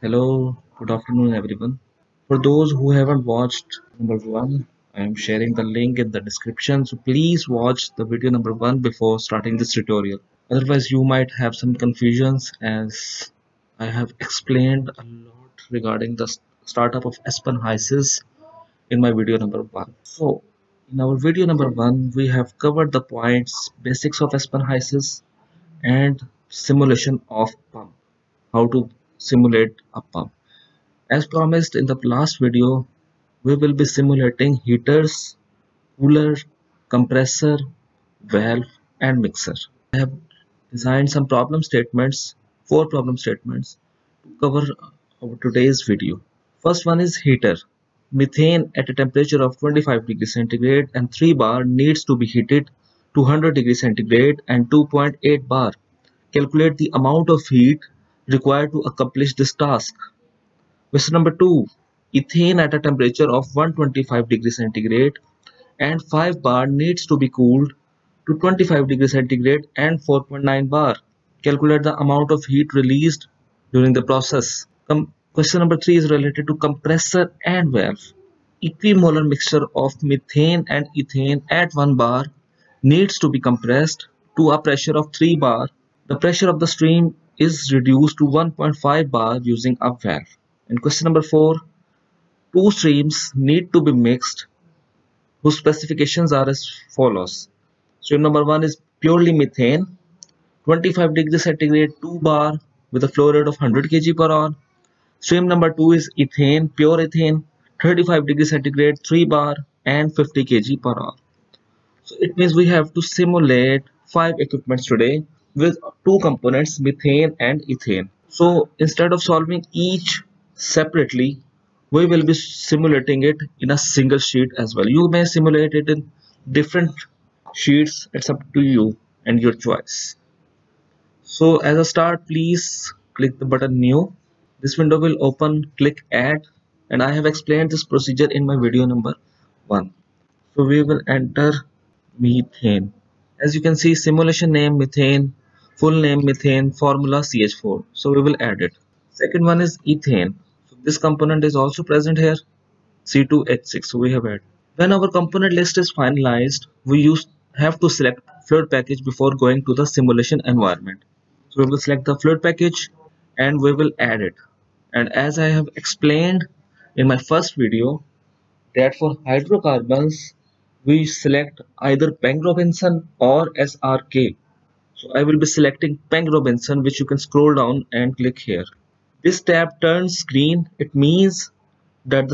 Hello, good afternoon, everyone. For those who haven't watched number one, I am sharing the link in the description. So please watch the video number one before starting this tutorial. Otherwise, you might have some confusions as I have explained a lot regarding the startup of Aspen Hysys in my video number one. So, in our video number one, we have covered the points, basics of Aspen Hysys and simulation of pump. How to simulate a pump. As promised in the last video, we will be simulating heaters, cooler, compressor, valve and mixer. I have designed some problem statements, 4 problem statements to cover our today's video. First one is heater. Methane at a temperature of 25 degrees centigrade and 3 bar needs to be heated to 100 degrees centigrade and 2.8 bar. Calculate the amount of heat required to accomplish this task. Question number 2. Ethane at a temperature of 125 degrees centigrade and 5 bar needs to be cooled to 25 degrees centigrade and 4.9 bar. Calculate the amount of heat released during the process. Question number 3 is related to compressor and valve. Equimolar mixture of methane and ethane at 1 bar needs to be compressed to a pressure of 3 bar. The pressure of the stream is reduced to 1.5 bar using a valve. And question number 4, two streams need to be mixed whose specifications are as follows. Stream number 1 is purely methane, 25 degrees centigrade 2 bar with a flow rate of 100 kg per hour. Stream number 2 is ethane, pure ethane, 35 degrees centigrade 3 bar and 50 kg per hour. So it means we have to simulate 5 equipments today with 2 components, methane and ethane. So instead of solving each separately, we will be simulating it in a single sheet as well. You may simulate it in different sheets, it's up to you and your choice. So as a start, please click the button new. This window will open, click add, and I have explained this procedure in my video number 1. So we will enter methane. As you can see, simulation name methane, full name methane, formula CH4. So we will add it. Second one is ethane. So this component is also present here, C2H6. So we have added. When our component list is finalized, we have to select fluid package before going to the simulation environment. So we will select the fluid package and we will add it. And as I have explained in my first video, that for hydrocarbons we select either Peng-Robinson or SRK. So I will be selecting Peng-Robinson, which you can scroll down and click here. This tab turns green. It means that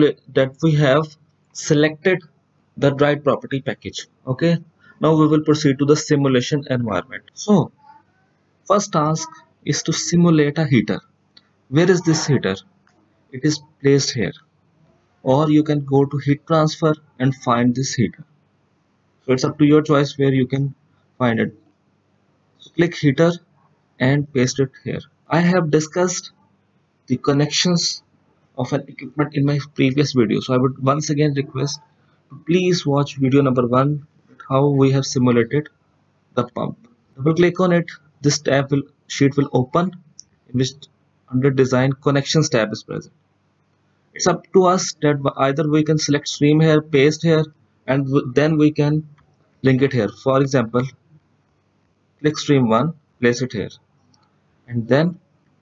we have selected the right property package. Okay, now we will proceed to the simulation environment. So first task is to simulate a heater. Where is this heater? It is placed here, or you can go to heat transfer and find this heater. So it's up to your choice where you can find it. So click heater and paste it here. I have discussed the connections of an equipment in my previous video, so I would once again request to please watch video number 1, how we have simulated the pump. Double click on it, this sheet will open, in which under design connections tab is present. It's up to us that either we can select stream here, paste here, and then we can link it here. For example, click stream 1, place it here, and then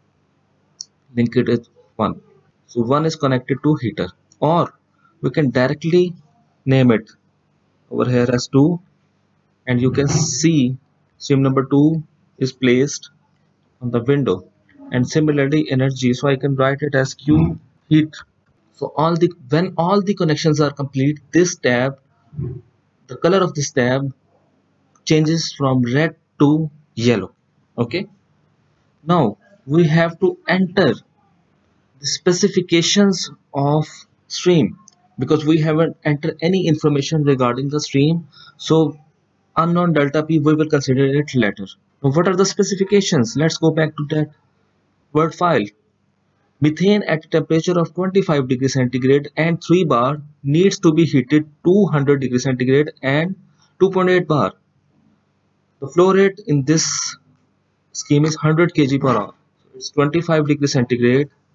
link it with 1. So 1 is connected to heater, or we can directly name it over here as 2, and you can see stream number 2 is placed on the window, and similarly energy, so I can write it as Q heat. So when all the connections are complete, this tab, the color of this tab changes from red to yellow. Okay, now we have to enter the specifications of stream, because we haven't entered any information regarding the stream. So unknown delta P, we will consider it later. Now what are the specifications? Let's go back to that Word file. Methane at a temperature of 25 degrees centigrade and 3 bar needs to be heated to 100 degrees centigrade and 2.8 bar. The flow rate in this scheme is 100 kg per hour. So it's 25 degrees centigrade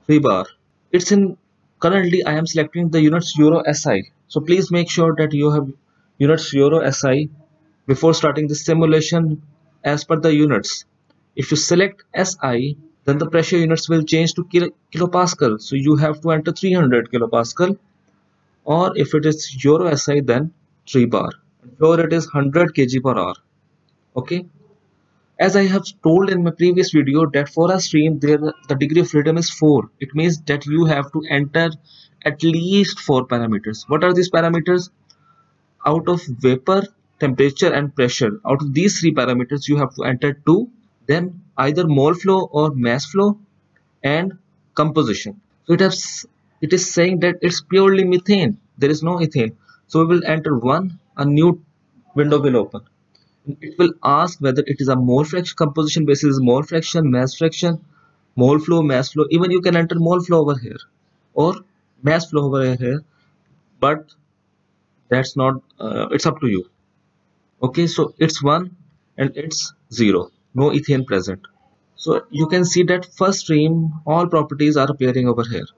3 bar. It's in currently I am selecting the units Euro SI. So please make sure that you have units Euro SI before starting the simulation as per the units. If you select SI, then the pressure units will change to kilopascal. So you have to enter 300 kilopascal, or if it is Euro SI, then 3 bar. Here it is 100 kg per hour. Okay. As I have told in my previous video that for a stream there the degree of freedom is 4. It means that you have to enter at least 4 parameters. What are these parameters? Out of vapor, temperature and pressure, out of these 3 parameters you have to enter 2, then either mole flow or mass flow and composition. So it is saying that it's purely methane, there is no ethane. So we will enter 1, a new window will open. It will ask whether it is a mole fraction, composition basis mole fraction, mass fraction, mole flow, mass flow. Even you can enter mole flow over here or mass flow over here, but that's not it's up to you. Okay, so it's 1 and it's 0, no ethane present. So you can see that first stream all properties are appearing over here.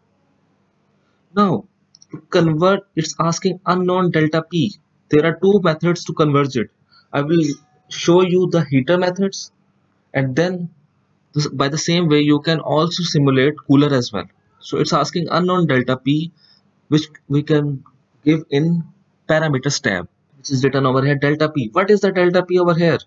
Now to convert, it's asking unknown delta P. There are 2 methods to convert it. I will show you the heater methods, and then by the same way you can also simulate cooler as well. So it's asking unknown delta P, which we can give in parameters tab, which is written over here delta P. What is the delta P over here?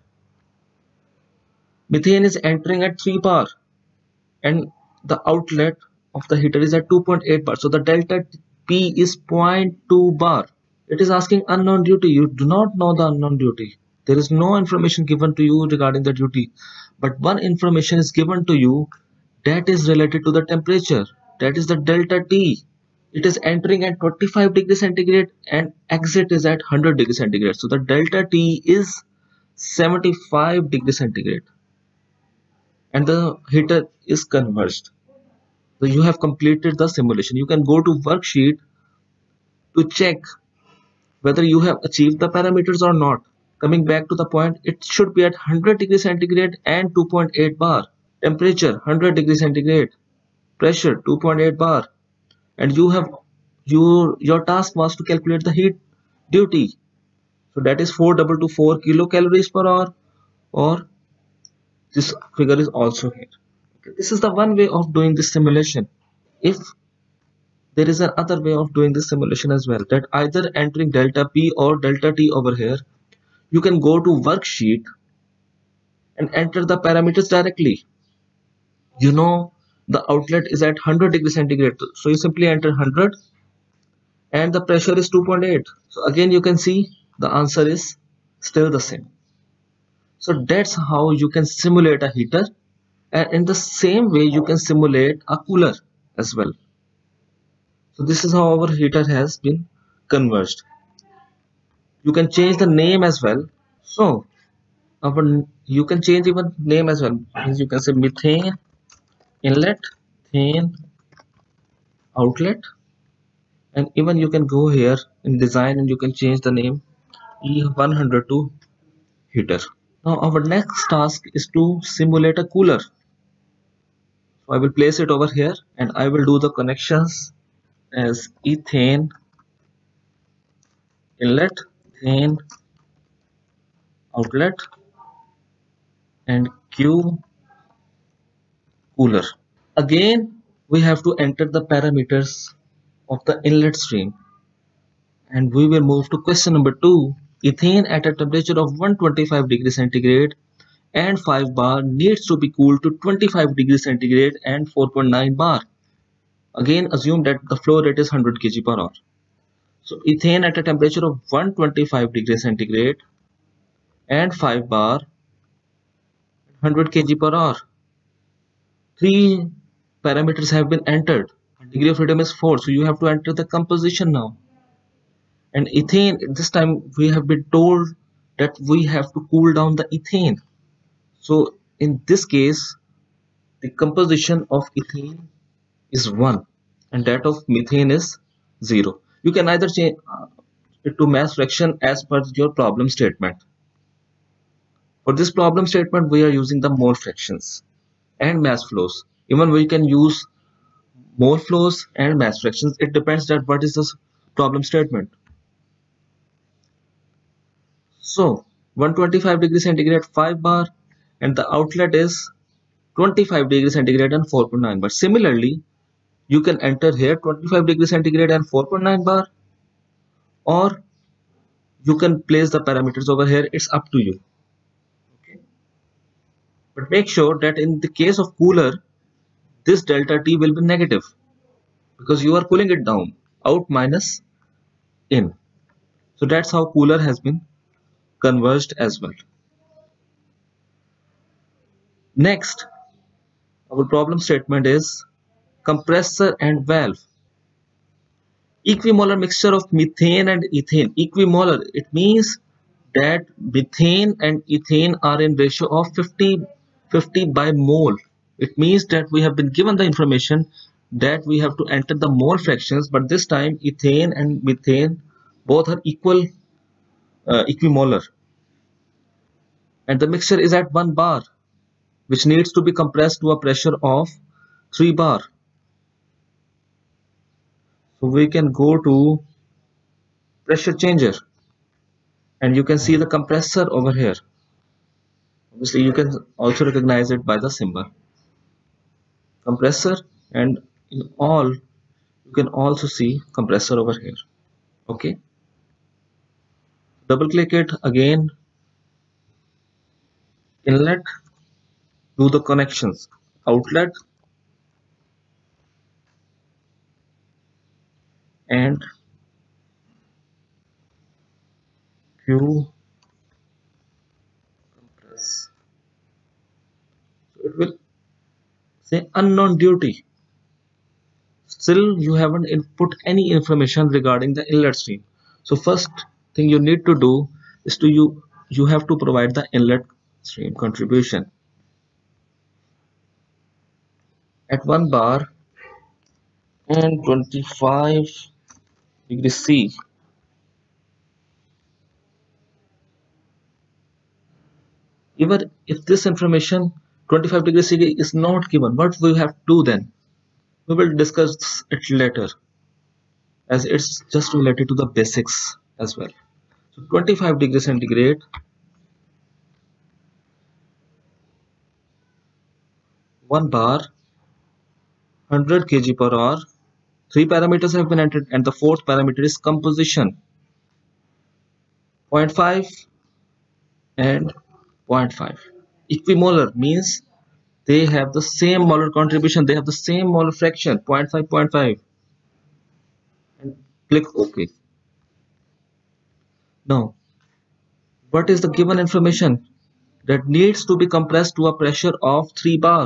Methane is entering at 3 bar and the outlet of the heater is at 2.8 bar. So the delta P is 0.2 bar. It is asking unknown duty. You do not know the unknown duty. There is no information given to you regarding the duty. But one information is given to you that is related to the temperature. That is the delta T. It is entering at 25 degrees centigrade and exit is at 100 degrees centigrade. So the delta T is 75 degrees centigrade. And the heater is converged. So you have completed the simulation. You can go to worksheet to check whether you have achieved the parameters or not. Coming back to the point, it should be at 100 degrees centigrade and 2.8 bar. Temperature 100 degrees centigrade. Pressure 2.8 bar. And you have your task was to calculate the heat duty. So that is 4224 kilocalories per hour, or this figure is also here. Okay, this is the one way of doing this simulation. If there is another way of doing this simulation as well, that either entering delta P or delta T over here, you can go to worksheet and enter the parameters directly. You know the outlet is at 100 degrees centigrade, so you simply enter 100 and the pressure is 2.8. So again you can see the answer is still the same. So that's how you can simulate a heater, and in the same way you can simulate a cooler as well. So this is how our heater has been converged. You can change the name as well. So you can change even name as well. You can say methane inlet, methane outlet, and even you can go here in design and you can change the name E100 to heater. Now our next task is to simulate a cooler. So I will place it over here and I will do the connections as ethane inlet, ethane outlet and Q cooler. Again we have to enter the parameters of the inlet stream, and we will move to question number 2. Ethane at a temperature of 125 degrees centigrade and 5 bar needs to be cooled to 25 degrees centigrade and 4.9 bar. Again assume that the flow rate is 100 kg per hour. So ethane at a temperature of 125 degrees centigrade and 5 bar 100 kg per hour. 3 parameters have been entered. Degree of freedom is 4, so you have to enter the composition now. And ethane, this time we have been told that we have to cool down the ethane. So in this case the composition of ethane is 1 and that of methane is 0. You can either change it to mass fraction as per your problem statement. For this problem statement we are using the mole fractions and mass flows. Even we can use mole flows and mass fractions. It depends that what is the problem statement. So 125 degrees centigrade 5 bar, and the outlet is 25 degrees centigrade and 4.9 bar. Similarly, you can enter here 25 degrees centigrade and 4.9 bar, or you can place the parameters over here. It's up to you. Okay. But make sure that in the case of cooler, this delta T will be negative because you are cooling it down, out minus in. So that's how cooler has been converged as well. Next, our problem statement is compressor and valve. Equimolar mixture of methane and ethane. Equimolar, it means that methane and ethane are in ratio of 50 by mole. It means that we have been given the information that we have to enter the mole fractions, but this time ethane and methane both are equimolar, and the mixture is at 1 bar, which needs to be compressed to a pressure of 3 bar. So we can go to pressure changer, and you can see the compressor over here. Obviously you can also recognize it by the symbol compressor, and in all you can also see compressor over here. Okay, double click it again, inlet, do the connections, outlet, and Q compress. So it will say unknown duty. Still you haven't input any information regarding the inlet stream. So first thing you need to do is you have to provide the inlet stream contribution at 1 bar and 25 degrees C. Even if this information 25 degrees C is not given, what we have to do then? We will discuss it later, as it's just related to the basics as well. So 25 degrees centigrade, 1 bar, 100 kg per hour. 3 parameters have been entered, and the fourth parameter is composition. 0.5 and 0.5. Equimolar means they have the same molar contribution, they have the same molar fraction, 0.5, 0.5. And click OK. Now, what is the given information? That needs to be compressed to a pressure of 3 bar.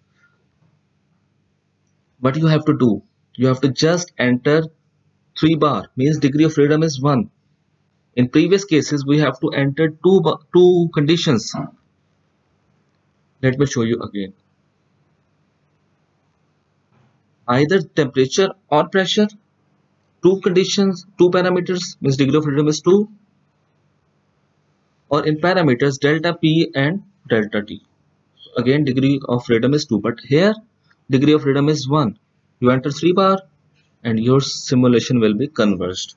What you have to do? You have to just enter 3 bar, means degree of freedom is 1. In previous cases, we have to enter two conditions. Let me show you again. Either temperature or pressure, two conditions, two parameters, means degree of freedom is 2, or in parameters delta P and delta T. So again, degree of freedom is 2, but here degree of freedom is 1. You enter 3 bar and your simulation will be converged.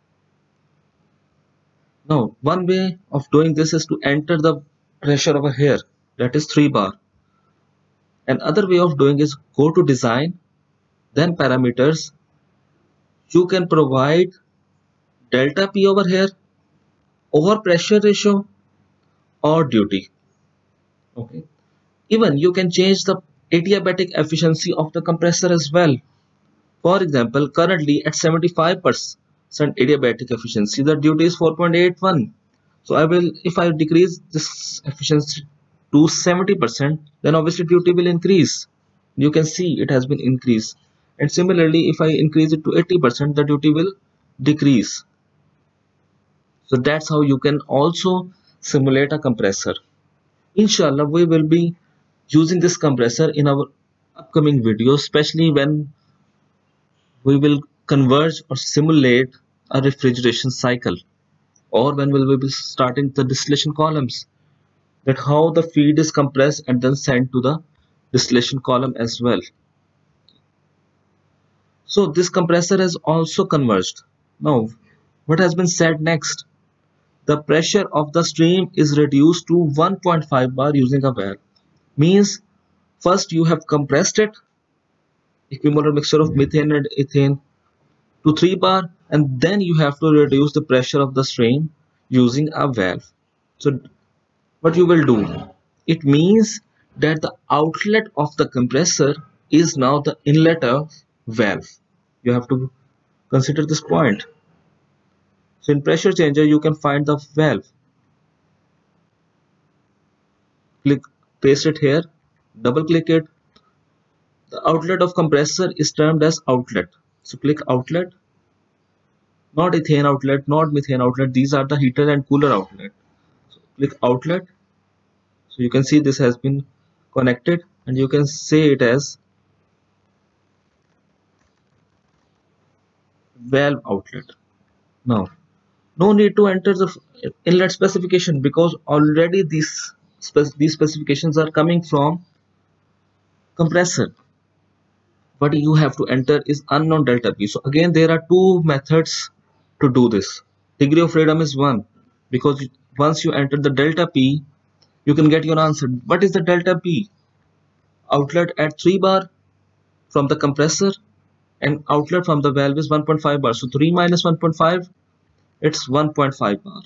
Now, one way of doing this is to enter the pressure over here, that is 3 bar. Another way of doing is go to design, then parameters. You can provide delta P over here, or pressure ratio, or duty. Okay. Even you can change the adiabatic efficiency of the compressor as well. For example, currently at 75% adiabatic efficiency, the duty is 4.81. So if I decrease this efficiency to 70%, then obviously duty will increase. You can see it has been increased. And similarly, if I increase it to 80%, the duty will decrease. So that's how you can also simulate a compressor. Inshallah, we will be using this compressor in our upcoming videos, especially when we will converge or simulate a refrigeration cycle, or when we will be starting the distillation columns, that how the feed is compressed and then sent to the distillation column as well. So this compressor has also converged. Now, what has been said next? The pressure of the stream is reduced to 1.5 bar using a valve. Means first you have compressed it, equimolar mixture of methane and ethane, to 3 bar, and then you have to reduce the pressure of the stream using a valve. So what you will do, it means that the outlet of the compressor is now the inlet of valve. You have to consider this point. So in pressure changer you can find the valve. Click, paste it here, double click it. The outlet of compressor is termed as outlet. So click outlet, not ethane outlet, not methane outlet. These are the heater and cooler outlet. So click outlet. So you can see this has been connected, and you can say it as valve outlet. Now, no need to enter the inlet specification because already these specifications are coming from compressor. What you have to enter is unknown delta P. So again, there are two methods to do this. Degree of freedom is 1 because once you enter the delta P, you can get your answer. What is the delta P? Outlet at 3 bar from the compressor and outlet from the valve is 1.5 bar. So 3 minus 1.5, it's 1.5 bar.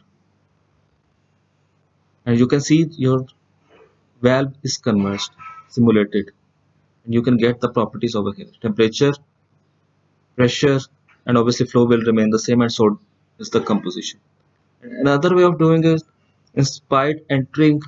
And you can see your valve is converged, simulated. And you can get the properties over here. Temperature, pressure, and obviously flow will remain the same, and so is the composition. And another way of doing it is by entering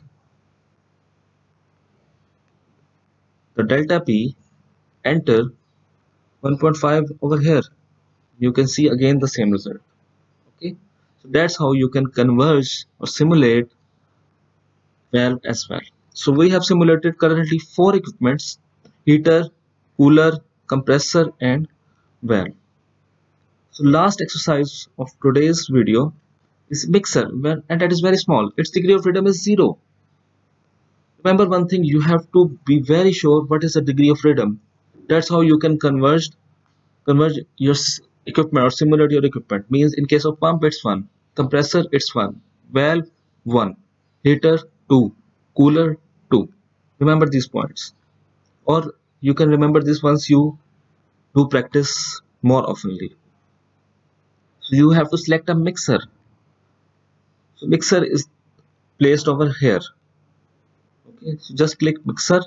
the delta P, enter 1.5 over here. You can see again the same result. Okay, so that's how you can converge or simulate valve as well. So we have simulated currently 4 equipments: heater, cooler, compressor, and valve. So last exercise of today's video is mixer, and that is very small. Its degree of freedom is 0. Remember one thing, you have to be very sure what is the degree of freedom. That's how you can converge your equipment or simulate your equipment. Means in case of pump it's 1, compressor it's 1, valve 1, heater 2, cooler 2. Remember these points, or you can remember this once you do practice more oftenly. So you have to select a mixer. So mixer is placed over here. Okay, so just click mixer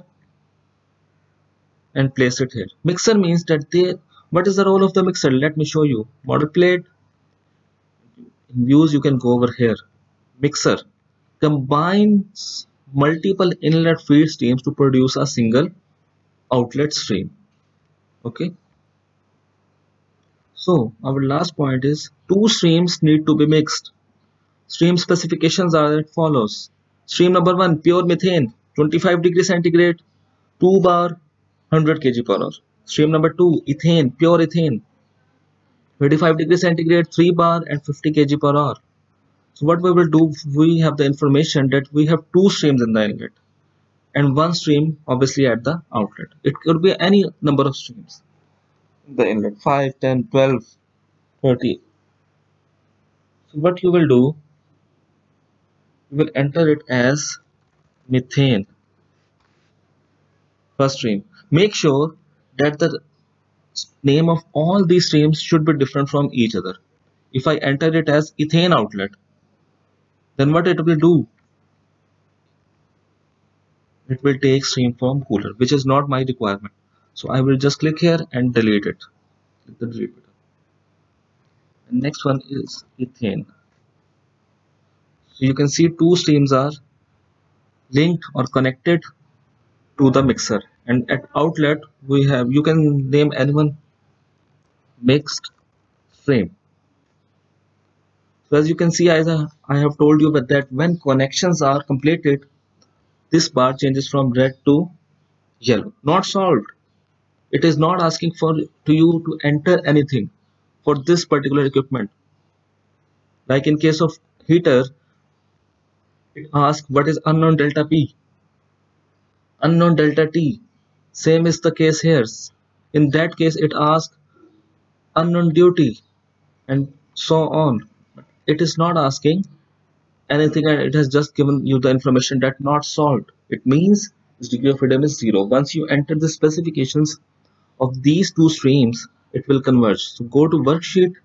and place it here. Mixer means that what is the role of the mixer? Let me show you. Model plate. In views you can go over here. Mixer combines multiple inlet feed streams to produce a single outlet stream. Okay. So our last point is 2 streams need to be mixed. Stream specifications are as follows. Stream number 1, pure methane, 25 degrees centigrade, 2 bar, 100 kg per hour. Stream number 2, ethane, pure ethane, 25 degrees centigrade, 3 bar and 50 kg per hour. So what we will do, we have the information that we have 2 streams in the inlet and 1 stream obviously at the outlet. It could be any number of streams in the inlet, 5, 10, 12, 30. So what you will do, you will enter it as methane, first stream. Make sure that the name of all these streams should be different from each other. If I enter it as ethane outlet, then what it will do? It will take stream from cooler, which is not my requirement. So I will just click here and delete it. Click the delete button. And next one is ethane. So you can see 2 streams are linked or connected to the mixer, and at outlet we have, you can name anyone, mixed stream. So as you can see, as I have told you that when connections are completed, this bar changes from red to yellow. Not solved. It is not asking to you to enter anything for this particular equipment. Like in case of heater, it asks what is unknown delta P, unknown delta T. Same is the case here. In that case, it asks unknown duty, and so on. But it is not asking anything, and it has just given you the information that not solved. It means this degree of freedom is 0. Once you enter the specifications of these two streams, it will converge. So go to worksheet,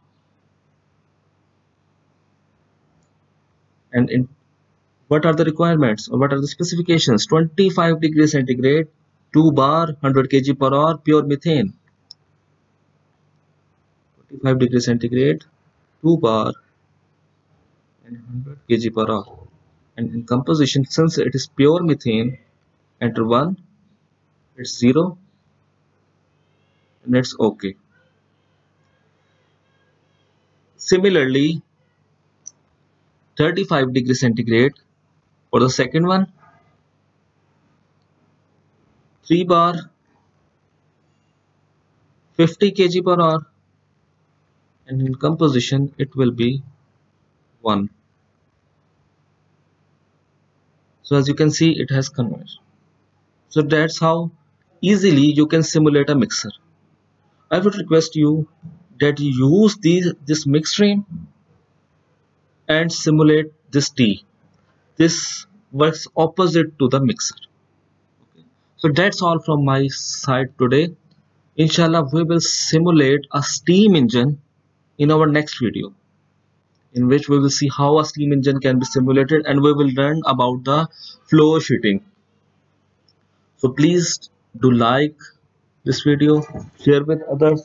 and in what are the requirements or what are the specifications? 25 degrees centigrade, 2 bar, 100 kg per hour, pure methane. 25 degrees centigrade, 2 bar, and 100 kg per hour. And in composition, since it is pure methane, enter 1, it's 0, and it's OK. Similarly, 35 degrees centigrade for the second one, 3 bar, 50 kg per hour, and in composition it will be 1. So as you can see, it has converged. So that's how easily you can simulate a mixer. I would request you that you use this mix stream and simulate this T. This works opposite to the mixer. So that's all from my side today. Inshallah, we will simulate a steam engine in our next video, in which we will see how a steam engine can be simulated, and we will learn about the flow sheeting. So please do like this video, share with others,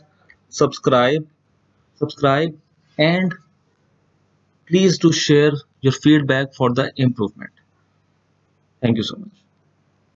subscribe, and please do share your feedback for the improvement. Thank you so much.